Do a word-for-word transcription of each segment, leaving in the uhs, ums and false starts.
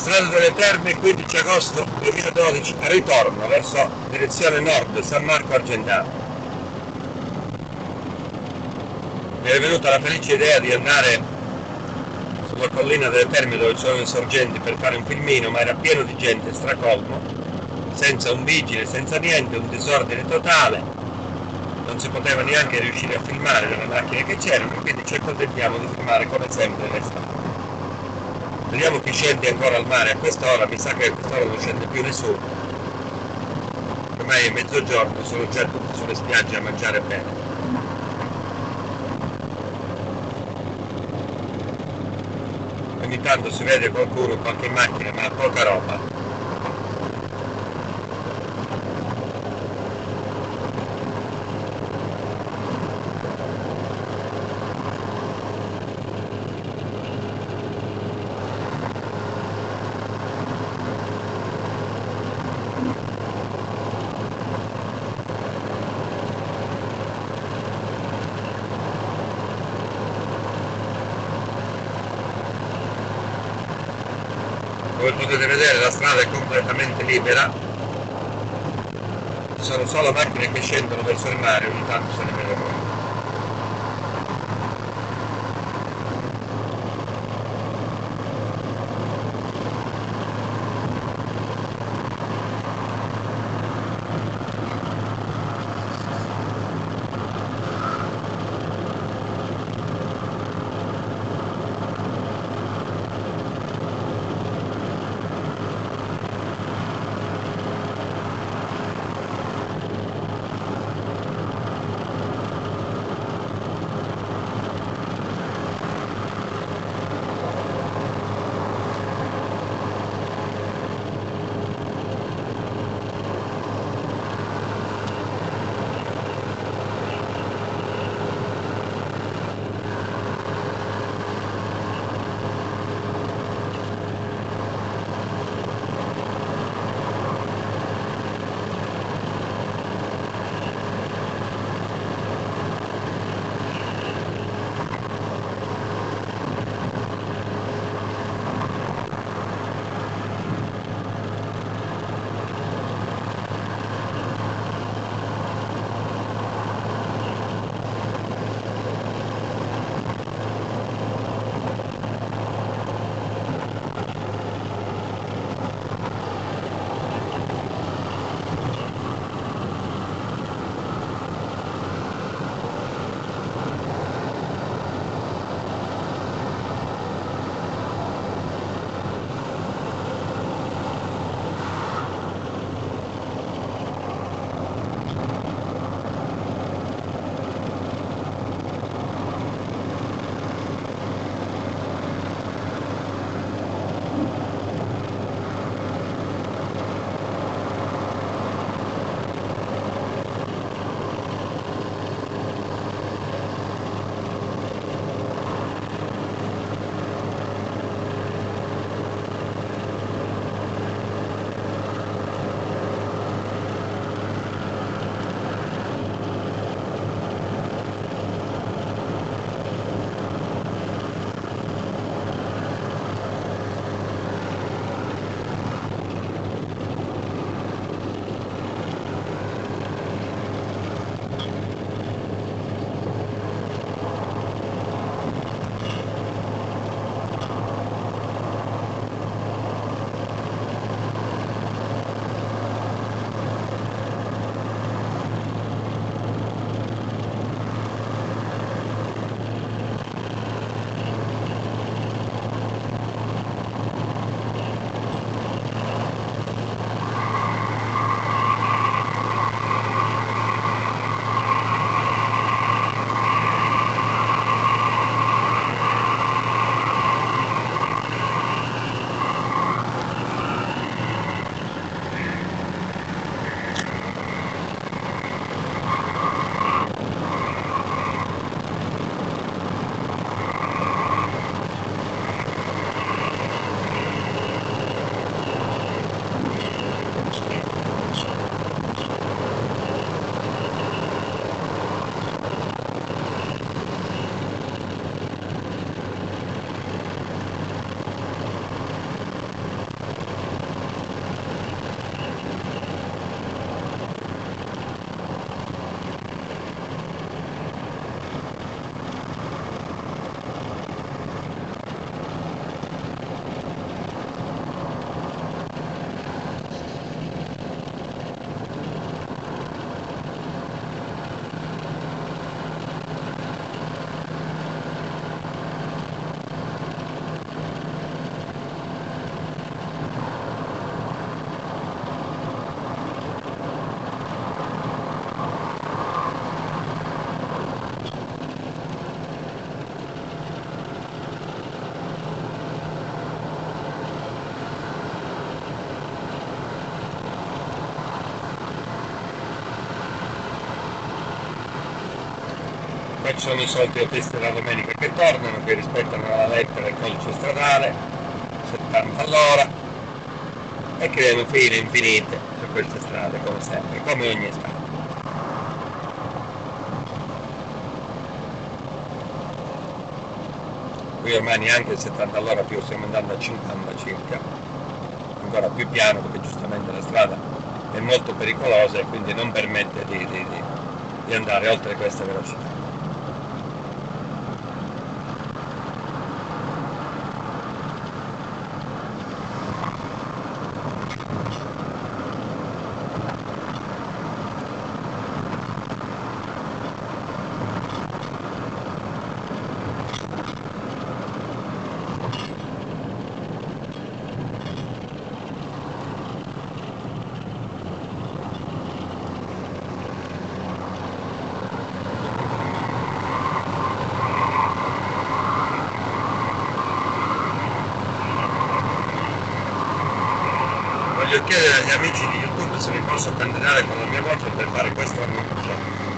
Strada delle Terme, quindici agosto duemiladodici, ritorno verso direzione nord, San Marco Argentario. Mi è venuta la felice idea di andare sulla collina delle Terme dove ci sono le sorgenti per fare un filmino, ma era pieno di gente, stracolmo, senza un vigile, senza niente, un disordine totale, non si poteva neanche riuscire a filmare dalle macchine che c'erano, quindi ci accontentiamo di filmare come sempre l'estate. Vediamo chi scende ancora al mare a quest'ora, mi sa che a quest'ora non scende più nessuno. Ormai è mezzogiorno, sono già tutti sulle spiagge a mangiare bene. Ogni tanto si vede qualcuno, qualche macchina, ma poca roba. Come potete vedere la strada è completamente libera, ci sono solo macchine che scendono verso il mare, ogni tanto se ne vedono. poi ci sono i soliti autisti della domenica che tornano, che rispettano alla lettera il codice stradale, settanta all'ora, e creano file infinite su queste strade, come sempre, come ogni estate. Qui ormai neanche il settanta all'ora più, stiamo andando a cinquanta circa, ancora più piano perché giustamente la strada è molto pericolosa e quindi non permette di, di, di, di andare oltre questa velocità. Voglio chiedere agli amici di YouTube se mi posso candidare con la mia voce per fare questo annuncio.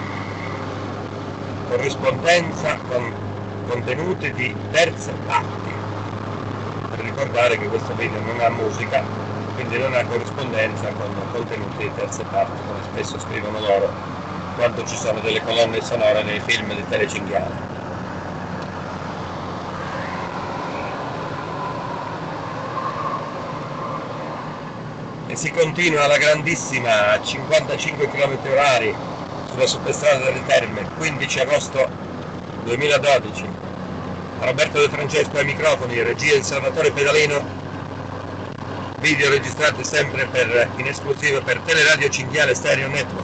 Corrispondenza con contenuti di terze parti. Per ricordare che questo video non ha musica, quindi non ha corrispondenza con contenuti di terze parti, come spesso scrivono loro quando ci sono delle colonne sonore nei film di Telecinghiale. E si continua alla grandissima a cinquantacinque chilometri orari sulla superstrada delle Terme, quindici agosto duemiladodici. Roberto De Francesco ai microfoni, regia di Salvatore Pedalino, video registrati sempre per, in esclusiva per Teleradio Cinghiale Stereo Network.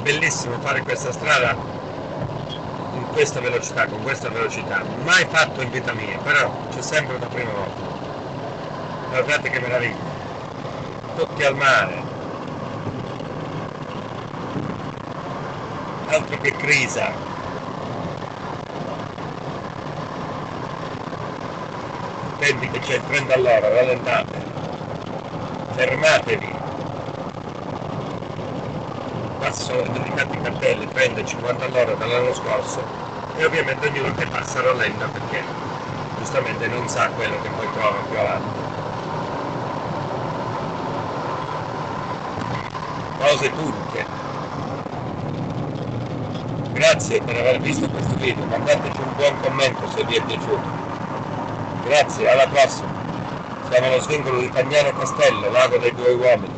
bellissimo fare questa strada in questa velocità, con questa velocità, mai fatto in vita mia, però c'è sempre una prima volta. Guardate che meraviglia, tutti al mare, altro che crisa. Attenti che c'è il trenta all'ora, rallentate, fermatevi. Qua sono dedicati cartelli trenta cinquanta all'ora dall'anno scorso e ovviamente ognuno che passa rallenta perché giustamente non sa quello che poi trova più avanti. Cose puniche. Grazie per aver visto questo video, mandateci un buon commento se vi è piaciuto. Grazie, alla prossima. Siamo allo svincolo di Cagnano Castello, Lago dei Due Uomini.